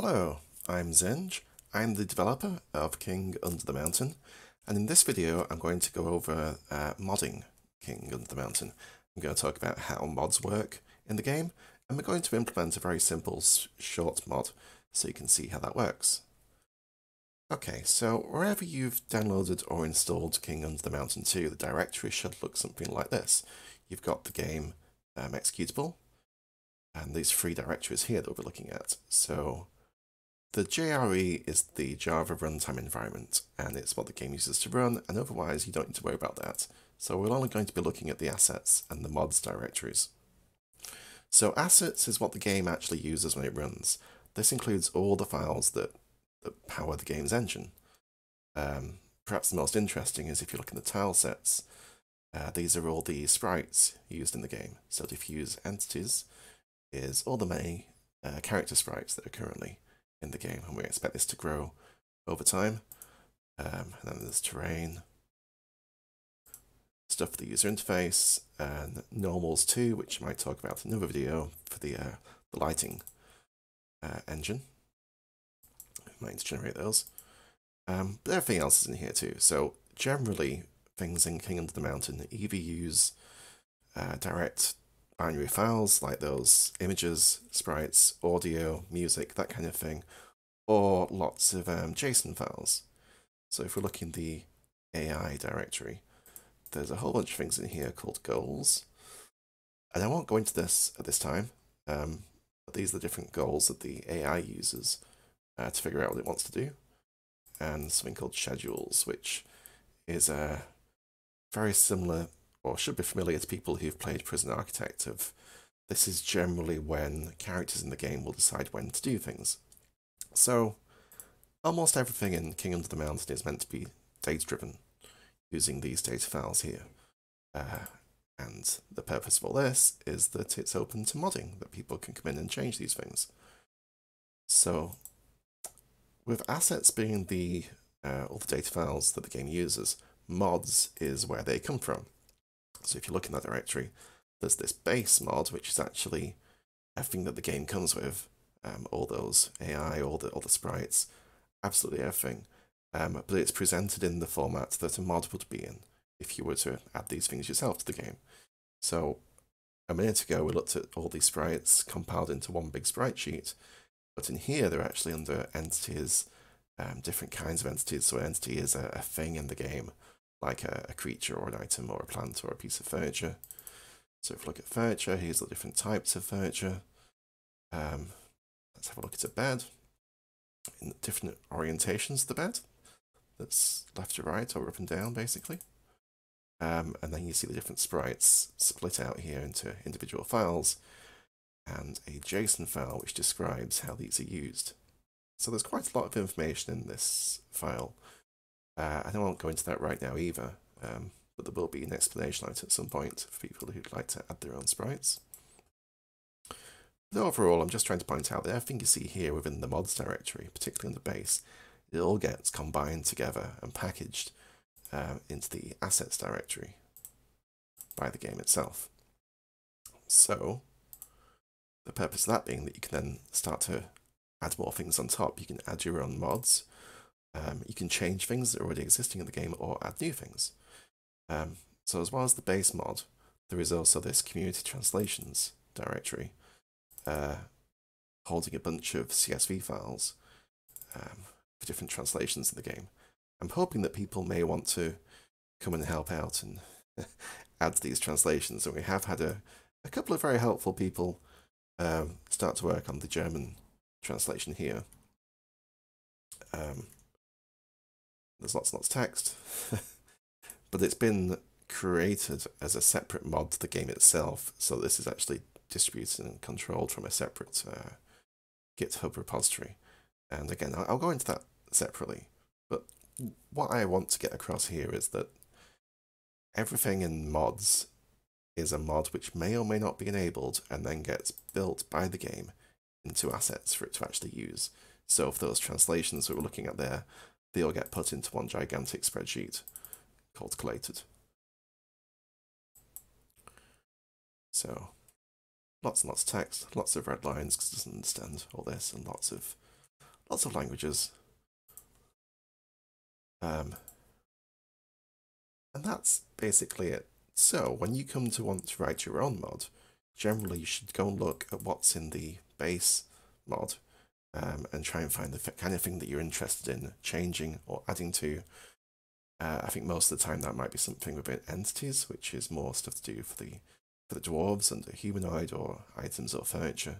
Hello, I'm Zinj. I'm the developer of King Under the Mountain, and in this video I'm going to go over modding King Under the Mountain. I'm going to talk about how mods work in the game, and we're going to implement a very simple short mod so you can see how that works. Okay, so wherever you've downloaded or installed King Under the Mountain 2, the directory should look something like this. You've got the game executable, and these three directories here that we'll be looking at. So the JRE is the Java runtime environment, and it's what the game uses to run, and otherwise you don't need to worry about that. So we're only going to be looking at the assets and the mods directories. So assets is what the game actually uses when it runs. This includes all the files that power the game's engine. Perhaps the most interesting is if you look in the tile sets, these are all the sprites used in the game. So diffuse entities is all the many character sprites that are currently in the game, and we expect this to grow over time. And then there's terrain, stuff for the user interface, and normals too, which I might talk about in another video for the lighting engine. We might generate those. But everything else is in here too. So generally, things in King Under the Mountain either use direct binary files like those images, sprites, audio, music, that kind of thing, or lots of JSON files. So if we look in the AI directory, there's a whole bunch of things in here called goals. And I won't go into this at this time, but these are the different goals that the AI uses to figure out what it wants to do. And something called schedules, which is very similar, or should be familiar to people who've played Prison Architect. This is generally when characters in the game will decide when to do things. So almost everything in King Under the Mountain is meant to be data-driven, using these data files here. And the purpose of all this is that it's open to modding, that people can come in and change these things. So with assets being all the data files that the game uses, mods is where they come from. So if you look in that directory, there's this base mod, which is actually everything that the game comes with, all those AI, all the sprites, absolutely everything. But it's presented in the format that a mod would be in if you were to add these things yourself to the game. So a minute ago we looked at all these sprites compiled into one big sprite sheet, but in here they're actually under entities, different kinds of entities. So an entity is a thing in the game, like a creature or an item or a plant or a piece of furniture. So if we look at furniture, here's the different types of furniture. Let's have a look at a bed, in different orientations of the bed. That's left to right or up and down, basically. And then you see the different sprites split out here into individual files, and a JSON file which describes how these are used. So there's quite a lot of information in this file. I won't go into that right now either, but there will be an explanation on it at some point for people who'd like to add their own sprites. But overall, I'm just trying to point out that everything you see here within the mods directory, particularly on the base, it all gets combined together and packaged into the assets directory by the game itself. So the purpose of that being that you can then start to add more things on top. You can add your own mods. You can change things that are already existing in the game or add new things. So as well as the base mod, there is also this community translations directory holding a bunch of CSV files for different translations in the game. I'm hoping that people may want to come and help out and add these translations, and we have had a couple of very helpful people start to work on the German translation here. There's lots and lots of text, but it's been created as a separate mod to the game itself, so this is actually distributed and controlled from a separate GitHub repository. And again, I'll go into that separately, but what I want to get across here is that everything in mods is a mod which may or may not be enabled and then gets built by the game into assets for it to actually use. So for those translations that we're looking at there, they all get put into one gigantic spreadsheet called collated. So lots and lots of text, lots of red lines because it doesn't understand all this, and lots of lots of languages. And that's basically it. So when you come to want to write your own mod, generally you should go and look at what's in the base mod and try and find the kind of thing that you're interested in changing or adding to. I think most of the time that might be something within entities, which is more stuff to do for the dwarves and the humanoid or items or furniture.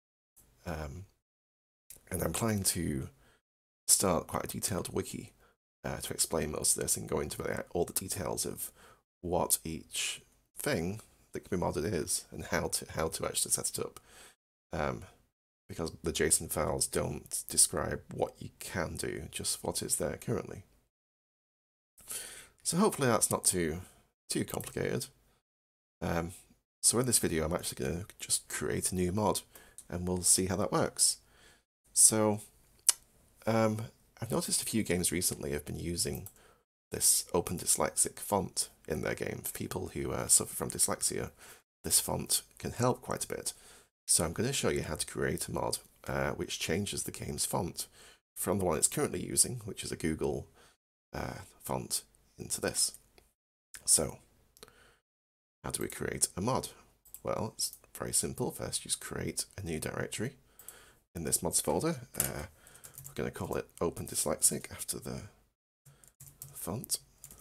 And I'm planning to start quite a detailed wiki to explain most of this and go into all the details of what each thing that can be modded is and how to actually set it up. Because the JSON files don't describe what you can do, just what is there currently. So hopefully that's not too complicated. So in this video I'm actually going to just create a new mod and we'll see how that works. So I've noticed a few games recently have been using this Open Dyslexic font in their game. For people who suffer from dyslexia, this font can help quite a bit. So I'm going to show you how to create a mod which changes the game's font from the one it's currently using, which is a Google font, into this. So how do we create a mod? Well, it's very simple. First, just create a new directory in this mods folder. We're going to call it Open Dyslexic after the font.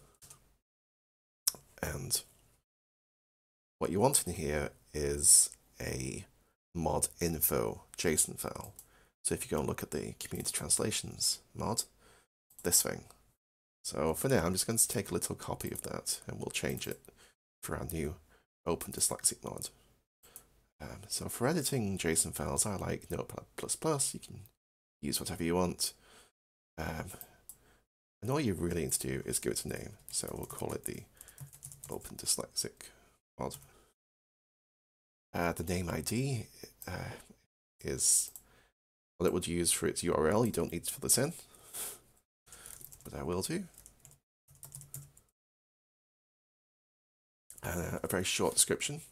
And what you want in here is a mod info JSON file. So if you go and look at the community translations mod, this thing. So for now, I'm just going to take a little copy of that and we'll change it for our new Open Dyslexic mod. So for editing JSON files, I like Notepad++. You can use whatever you want. And all you really need to do is give it a name. So we'll call it the Open Dyslexic mod. The name ID is what it would use for its URL. You don't need to fill this in, but I will do. And a very short description.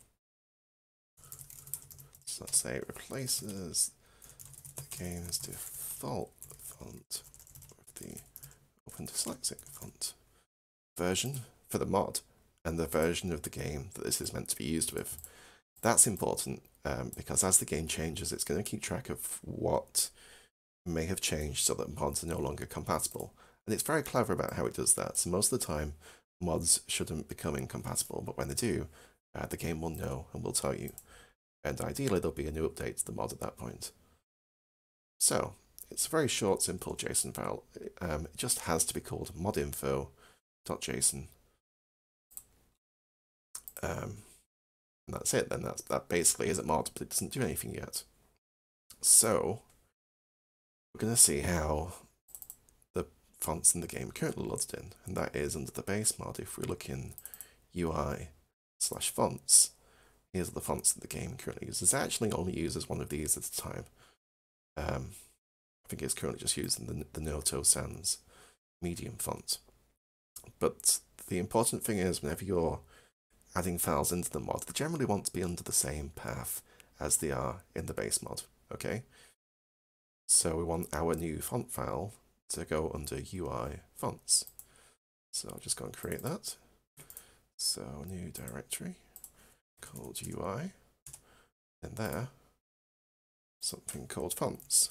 So let's say it replaces the game's default font with the Open Dyslexic font version for the mod and the version of the game that this is meant to be used with. That's important because as the game changes, it's going to keep track of what may have changed so that mods are no longer compatible. And it's very clever about how it does that. So most of the time, mods shouldn't become incompatible, but when they do, the game will know and will tell you. And ideally, there'll be a new update to the mod at that point. So it's a very short, simple JSON file. It just has to be called modinfo.json. And that's it. Then that basically is a mod, but it doesn't do anything yet. So we're going to see how the fonts in the game currently loaded in, and that is under the base mod. If we look in UI/fonts, here's the fonts that the game currently uses. It actually only uses one of these at a time. I think it's currently just using the Noto Sans medium font. But the important thing is whenever you're adding files into the mod, they generally want to be under the same path as they are in the base mod, okay? So we want our new font file to go under UI fonts. So I'll just go and create that. So new directory called UI, and there, something called fonts.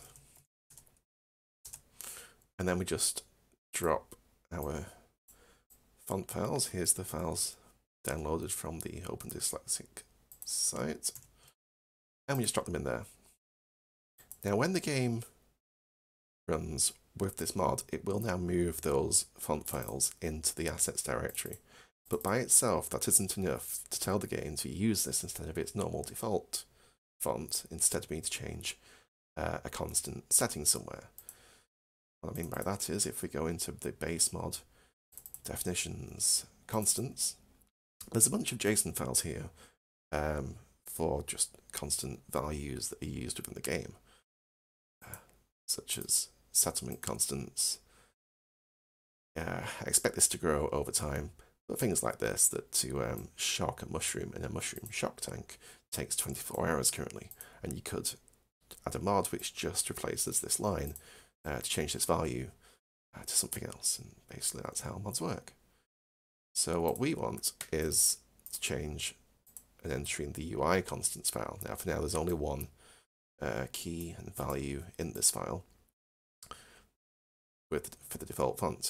And then we just drop our font files. Here's the files downloaded from the Open Dyslexic site. And we just drop them in there. Now when the game runs with this mod, it will now move those font files into the assets directory. But by itself, that isn't enough to tell the game to use this instead of its normal default font. Instead, we need to change a constant setting somewhere. What I mean by that is, if we go into the base mod definitions constants, there's a bunch of JSON files here for just constant values that are used within the game, such as settlement constants. I expect this to grow over time, but things like this, that to shock a mushroom in a mushroom shock tank takes 24 hours currently, and you could add a mod which just replaces this line to change this value to something else, and basically that's how mods work. So what we want is to change an entry in the UI constants file. Now for now there's only one key and value in this file for the default font.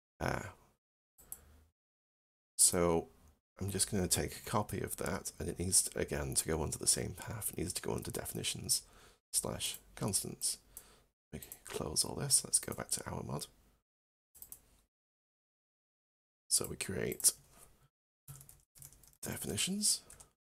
So I'm just going to take a copy of that, and it needs again to go under the same path. It needs to go under definitions/constants. We close all this. Let's go back to our mod. So we create definitions,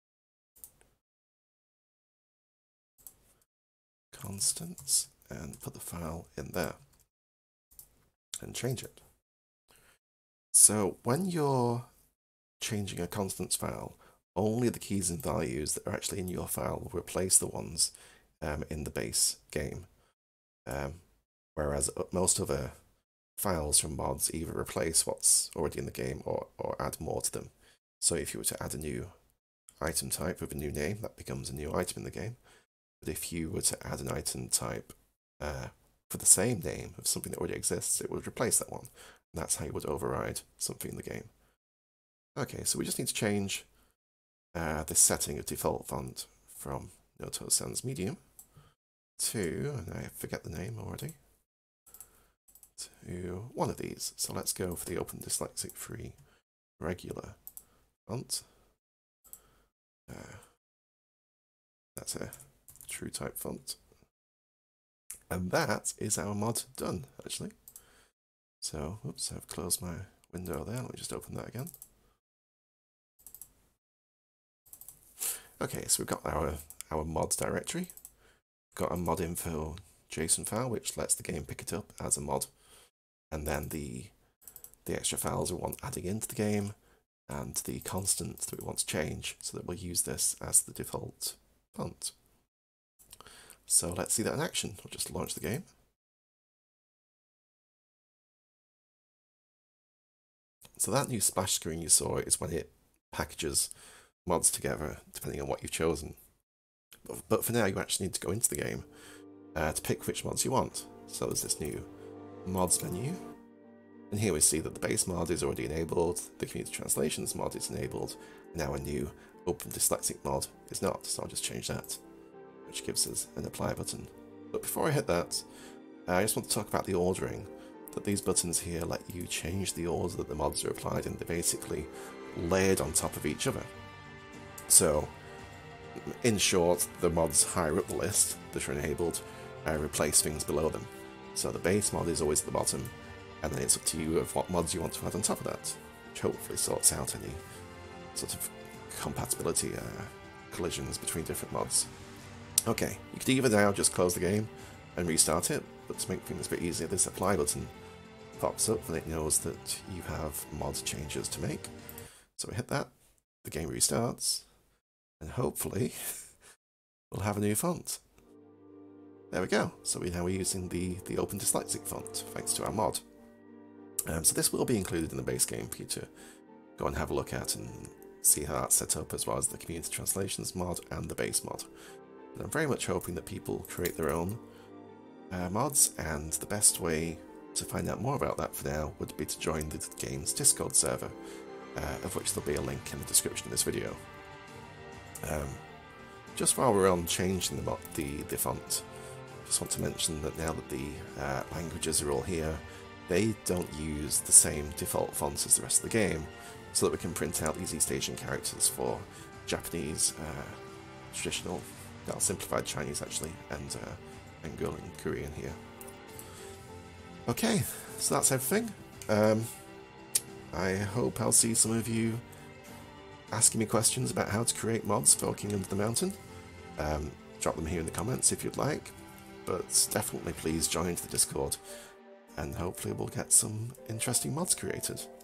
constants, and put the file in there and change it. So when you're changing a constants file, only the keys and values that are actually in your file will replace the ones in the base game. Whereas most other files from mods either replace what's already in the game or add more to them. So if you were to add a new item type with a new name, that becomes a new item in the game. But if you were to add an item type for the same name of something that already exists, it would replace that one. And that's how you would override something in the game. Okay, so we just need to change this setting of default font from Noto Sans Medium to, and I forget the name already, to one of these. So let's go for the Open Dyslexic Free regular font. That's a true type font. And that is our mod done, actually. So, oops, I've closed my window there. Let me just open that again. Okay, so we've got our mods directory. We've got a mod info JSON file, which lets the game pick it up as a mod. And then the extra files we want adding into the game, and the constants that we want to change, so that we'll use this as the default font. So let's see that in action. We'll just launch the game. So that new splash screen you saw is when it packages mods together, depending on what you've chosen. But for now, you actually need to go into the game to pick which mods you want. So there's this new mods menu. And here we see that the base mod is already enabled, the community translations mod is enabled, and now a new Open Dyslexic mod is not. So I'll just change that, which gives us an apply button. But before I hit that, I just want to talk about the ordering. That these buttons here let you change the order that the mods are applied in. They're basically layered on top of each other. So, in short, the mods higher up the list that are enabled replace things below them. So the base mod is always at the bottom, and then it's up to you of what mods you want to add on top of that, which hopefully sorts out any sort of compatibility collisions between different mods. Okay, you could either now just close the game and restart it, but to make things a bit easier, this apply button pops up and it knows that you have mod changes to make. So we hit that, the game restarts, and hopefully we'll have a new font. There we go. So now we're using the Open Dyslexic font, thanks to our mod. So this will be included in the base game for you to go and have a look at and see how that's set up, as well as the community translations mod and the base mod. But I'm very much hoping that people create their own mods, and the best way to find out more about that for now would be to join the game's Discord server, of which there'll be a link in the description of this video. Just while we're on changing the font, I just want to mention that now that the languages are all here, they don't use the same default fonts as the rest of the game, so that we can print out these East Asian characters for Japanese, traditional, simplified Chinese actually, and Angolan Korean here. Okay, so that's everything. I hope I'll see some of you asking me questions about how to create mods for King Under the Mountain. Drop them here in the comments if you'd like, but definitely please join the Discord, and hopefully we'll get some interesting mods created.